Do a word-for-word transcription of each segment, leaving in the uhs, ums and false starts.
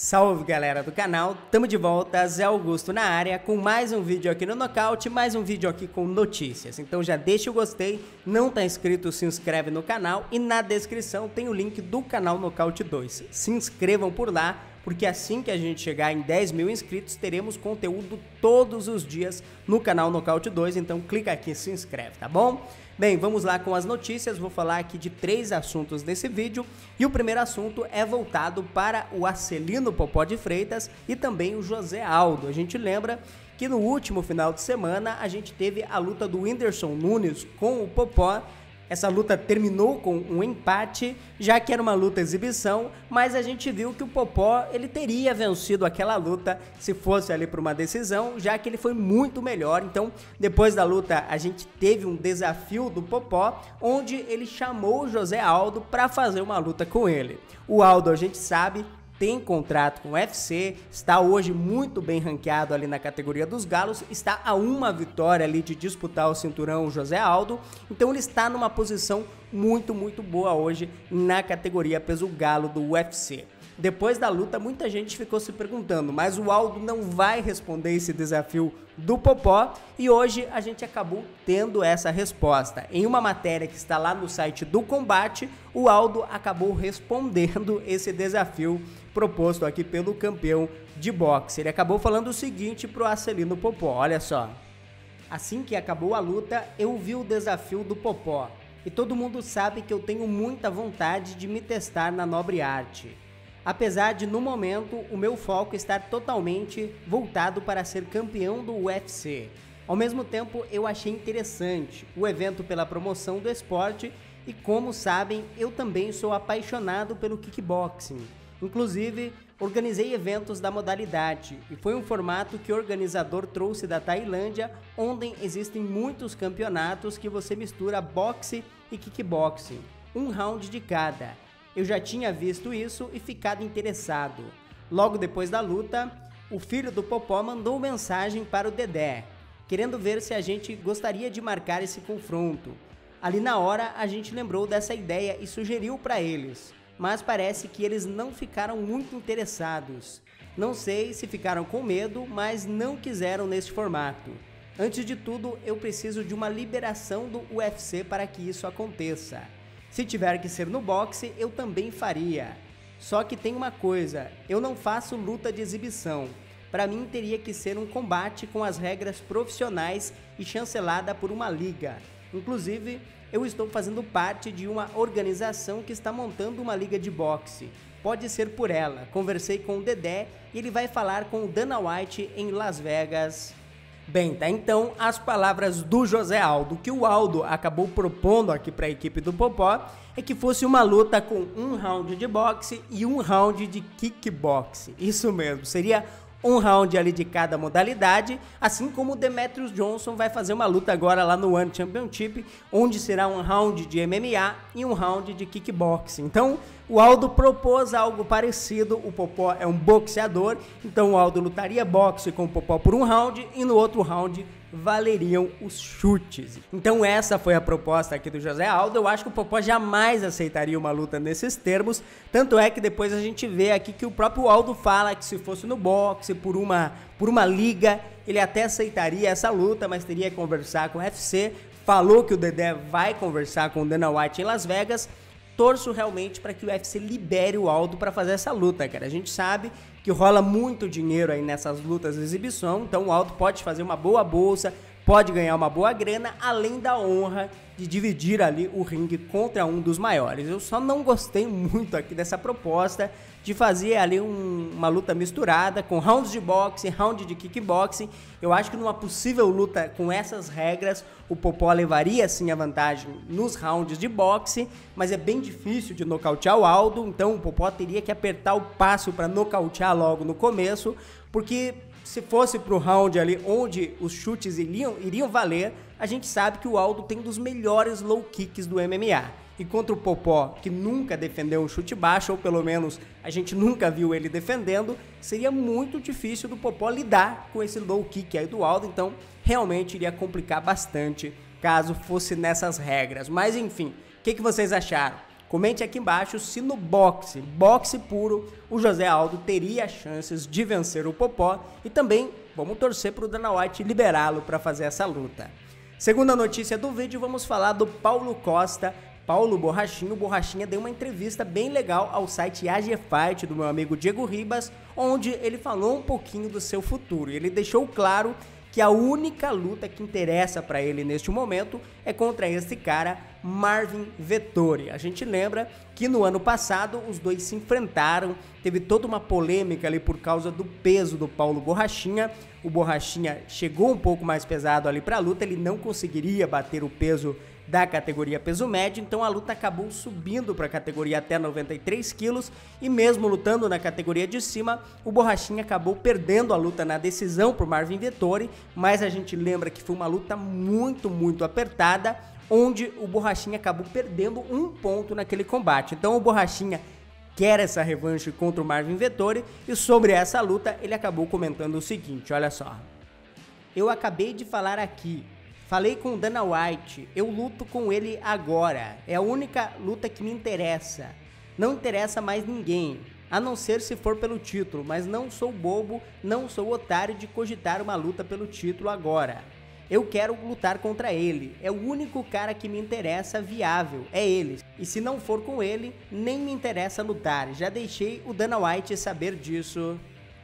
Salve galera do canal, tamo de volta, Zé Augusto na área com mais um vídeo aqui no Nocaute, mais um vídeo aqui com notícias. Então já deixa o gostei, não tá inscrito, se inscreve no canal e na descrição tem o link do canal Nocaute dois. Se inscrevam por lá, porque assim que a gente chegar em dez mil inscritos, teremos conteúdo todos os dias no canal Nocaute dois, então clica aqui e se inscreve, tá bom? Bem, vamos lá com as notícias, vou falar aqui de três assuntos nesse vídeo e o primeiro assunto é voltado para o Acelino Popó de Freitas e também o José Aldo. A gente lembra que no último final de semana a gente teve a luta do Whindersson Nunes com o Popó. Essa luta terminou com um empate, já que era uma luta exibição, mas a gente viu que o Popó ele teria vencido aquela luta se fosse ali para uma decisão, já que ele foi muito melhor. Então, depois da luta, a gente teve um desafio do Popó, onde ele chamou o José Aldo para fazer uma luta com ele. O Aldo, a gente sabe, tem contrato com o U F C, está hoje muito bem ranqueado ali na categoria dos galos, está a uma vitória ali de disputar o cinturão o José Aldo, então ele está numa posição muito, muito boa hoje na categoria peso galo do U F C. Depois da luta, muita gente ficou se perguntando, mas o Aldo não vai responder esse desafio do Popó? E hoje a gente acabou tendo essa resposta. Em uma matéria que está lá no site do Combate, o Aldo acabou respondendo esse desafio proposto aqui pelo campeão de boxe. Ele acabou falando o seguinte pro Acelino Popó, olha só. Assim que acabou a luta, eu vi o desafio do Popó. E todo mundo sabe que eu tenho muita vontade de me testar na nobre arte. Apesar de, no momento, o meu foco estar totalmente voltado para ser campeão do U F C. Ao mesmo tempo, eu achei interessante o evento pela promoção do esporte e, como sabem, eu também sou apaixonado pelo kickboxing. Inclusive, organizei eventos da modalidade e foi um formato que o organizador trouxe da Tailândia, onde existem muitos campeonatos que você mistura boxe e kickboxing, um round de cada. Eu já tinha visto isso e ficado interessado. Logo depois da luta, o filho do Popó mandou mensagem para o Dedé, querendo ver se a gente gostaria de marcar esse confronto. Ali na hora, a gente lembrou dessa ideia e sugeriu para eles, mas parece que eles não ficaram muito interessados. Não sei se ficaram com medo, mas não quiseram neste formato. Antes de tudo, eu preciso de uma liberação do U F C para que isso aconteça. Se tiver que ser no boxe, eu também faria. Só que tem uma coisa, eu não faço luta de exibição. Para mim teria que ser um combate com as regras profissionais e chancelada por uma liga. Inclusive, eu estou fazendo parte de uma organização que está montando uma liga de boxe. Pode ser por ela. Conversei com o Dedé e ele vai falar com o Dana White em Las Vegas. Bem, tá então as palavras do José Aldo. O que o Aldo acabou propondo aqui para a equipe do Popó é que fosse uma luta com um round de boxe e um round de kickboxe. Isso mesmo, seria um round ali de cada modalidade, assim como o Demetrius Johnson vai fazer uma luta agora lá no One Championship, onde será um round de M M A e um round de kickboxing. Então, o Aldo propôs algo parecido, o Popó é um boxeador, então o Aldo lutaria boxe com o Popó por um round e no outro round valeriam os chutes. Então essa foi a proposta aqui do José Aldo. Eu acho que o Popó jamais aceitaria uma luta nesses termos, tanto é que depois a gente vê aqui que o próprio Aldo fala que se fosse no boxe, por uma, por uma liga, ele até aceitaria essa luta, mas teria que conversar com o U F C, falou que o Dedé vai conversar com o Dana White em Las Vegas. Torço realmente para que o U F C libere o Aldo para fazer essa luta, cara. A gente sabe que rola muito dinheiro aí nessas lutas de exibição, então o Aldo pode fazer uma boa bolsa, pode ganhar uma boa grana, além da honra de dividir ali o ringue contra um dos maiores. Eu só não gostei muito aqui dessa proposta de fazer ali um, uma luta misturada com rounds de boxe, round de kickboxing. Eu acho que numa possível luta com essas regras, o Popó levaria sim a vantagem nos rounds de boxe, mas é bem difícil de nocautear o Aldo, então o Popó teria que apertar o passo para nocautear logo no começo, porque se fosse pro round ali onde os chutes iriam, iriam valer, a gente sabe que o Aldo tem um dos melhores low kicks do M M A. E contra o Popó, que nunca defendeu um chute baixo, ou pelo menos a gente nunca viu ele defendendo, seria muito difícil do Popó lidar com esse low kick aí do Aldo, então realmente iria complicar bastante caso fosse nessas regras. Mas enfim, o que, que vocês acharam? Comente aqui embaixo se no boxe, boxe puro, o José Aldo teria chances de vencer o Popó e também vamos torcer para o Dana White liberá-lo para fazer essa luta. Segunda notícia do vídeo, vamos falar do Paulo Costa, Paulo Borrachinha. O Borrachinha deu uma entrevista bem legal ao site A G Fight do meu amigo Diego Ribas, onde ele falou um pouquinho do seu futuro e ele deixou claro que a única luta que interessa para ele neste momento é contra esse cara, Marvin Vettori. A gente lembra que no ano passado os dois se enfrentaram, teve toda uma polêmica ali por causa do peso do Paulo Borrachinha. O Borrachinha chegou um pouco mais pesado ali para a luta, ele não conseguiria bater o peso da categoria peso médio, então a luta acabou subindo para a categoria até noventa e três quilos e mesmo lutando na categoria de cima, o Borrachinha acabou perdendo a luta na decisão por Marvin Vettori, mas a gente lembra que foi uma luta muito, muito apertada, onde o Borrachinha acabou perdendo um ponto naquele combate. Então o Borrachinha quer essa revanche contra o Marvin Vettori e sobre essa luta ele acabou comentando o seguinte, olha só. Eu acabei de falar aqui, falei com o Dana White, eu luto com ele agora, é a única luta que me interessa, não interessa mais ninguém, a não ser se for pelo título, mas não sou bobo, não sou otário de cogitar uma luta pelo título agora. Eu quero lutar contra ele, é o único cara que me interessa viável, é ele. E se não for com ele, nem me interessa lutar, já deixei o Dana White saber disso.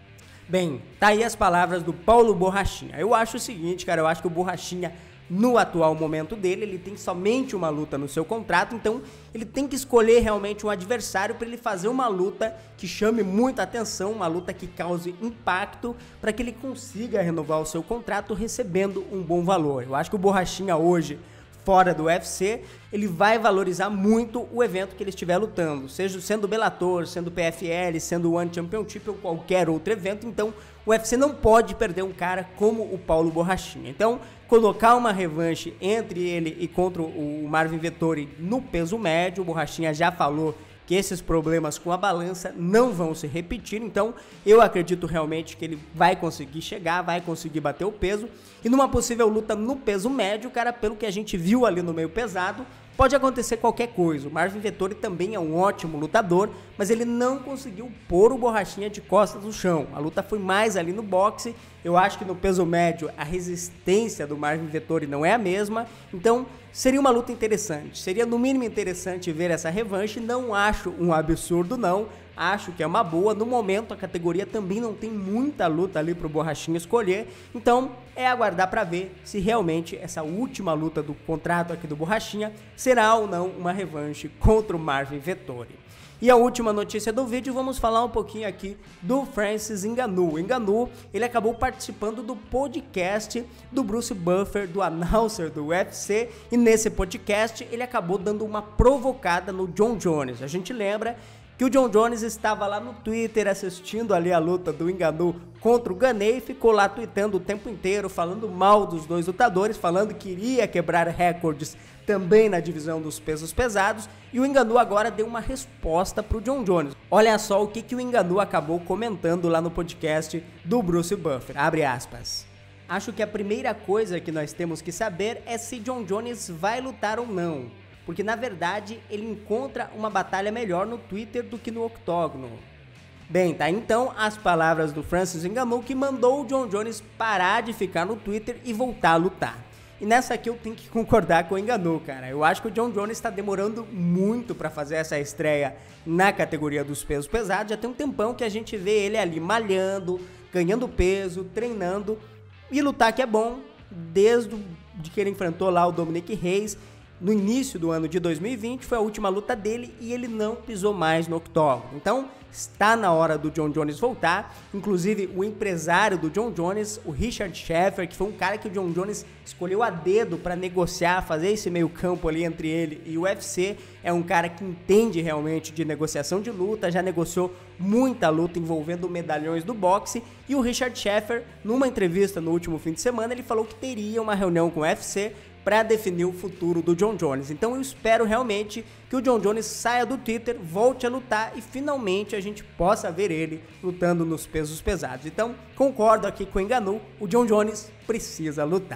Bem, tá aí as palavras do Paulo Borrachinha. Eu acho o seguinte, cara, eu acho que o Borrachinha, no atual momento dele, ele tem somente uma luta no seu contrato, então ele tem que escolher realmente um adversário para ele fazer uma luta que chame muita atenção, uma luta que cause impacto, para que ele consiga renovar o seu contrato recebendo um bom valor. Eu acho que o Borrachinha hoje, fora do U F C, ele vai valorizar muito o evento que ele estiver lutando, seja sendo Bellator, sendo P F L, sendo One Championship ou qualquer outro evento. Então o U F C não pode perder um cara como o Paulo Borrachinha. Então colocar uma revanche entre ele e contra o Marvin Vettori no peso médio, o Borrachinha já falou que esses problemas com a balança não vão se repetir, então eu acredito realmente que ele vai conseguir chegar, vai conseguir bater o peso, e numa possível luta no peso médio, cara, pelo que a gente viu ali no meio pesado, pode acontecer qualquer coisa. O Marvin Vettori também é um ótimo lutador, mas ele não conseguiu pôr o Borrachinha de costas no chão. A luta foi mais ali no boxe. Eu acho que no peso médio a resistência do Marvin Vettori não é a mesma, então seria uma luta interessante. Seria no mínimo interessante ver essa revanche. Não acho um absurdo não, acho que é uma boa. No momento a categoria também não tem muita luta ali pro Borrachinha escolher, então é aguardar para ver se realmente essa última luta do contrato aqui do Borrachinha será ou não uma revanche contra o Marvin Vettori. E a última notícia do vídeo, vamos falar um pouquinho aqui do Francis Ngannou. Ngannou, ele acabou participando do podcast do Bruce Buffer, do announcer do U F C, e nesse podcast ele acabou dando uma provocada no Jon Jones. A gente lembra que o Jon Jones estava lá no Twitter assistindo ali a luta do Ngannou contra o Gane e ficou lá tweetando o tempo inteiro, falando mal dos dois lutadores, falando que iria quebrar recordes também na divisão dos pesos pesados, e o Ngannou agora deu uma resposta pro Jon Jones. Olha só o que, que o Ngannou acabou comentando lá no podcast do Bruce Buffer, abre aspas. Acho que a primeira coisa que nós temos que saber é se Jon Jones vai lutar ou não, porque na verdade ele encontra uma batalha melhor no Twitter do que no octógono. Bem, tá então as palavras do Francis Ngannou, que mandou o Jon Jones parar de ficar no Twitter e voltar a lutar. E nessa aqui eu tenho que concordar com o Ngannou, cara. Eu acho que o Jon Jones está demorando muito para fazer essa estreia na categoria dos pesos pesados. Já tem um tempão que a gente vê ele ali malhando, ganhando peso, treinando, e lutar que é bom, desde de que ele enfrentou lá o Dominic Reyes no início do ano de dois mil e vinte, foi a última luta dele e ele não pisou mais no octógono. Então está na hora do Jon Jones voltar. Inclusive o empresário do Jon Jones, o Richard Schaefer, que foi um cara que o Jon Jones escolheu a dedo para negociar, fazer esse meio campo ali entre ele e o U F C, é um cara que entende realmente de negociação de luta, já negociou muita luta envolvendo medalhões do boxe, e o Richard Schaefer, numa entrevista no último fim de semana, ele falou que teria uma reunião com o U F C para definir o futuro do Jon Jones. Então eu espero realmente que o Jon Jones saia do Twitter, volte a lutar e finalmente a gente possa ver ele lutando nos pesos pesados. Então concordo aqui com o Ngannou, o Jon Jones precisa lutar.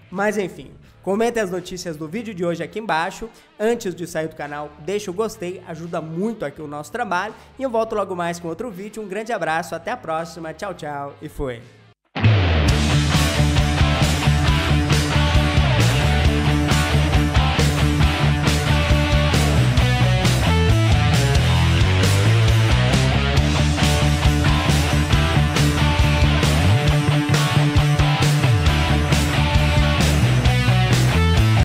Mas enfim, comentem as notícias do vídeo de hoje aqui embaixo. Antes de sair do canal, deixa o gostei, ajuda muito aqui o nosso trabalho. E eu volto logo mais com outro vídeo. Um grande abraço, até a próxima, tchau, tchau e fui!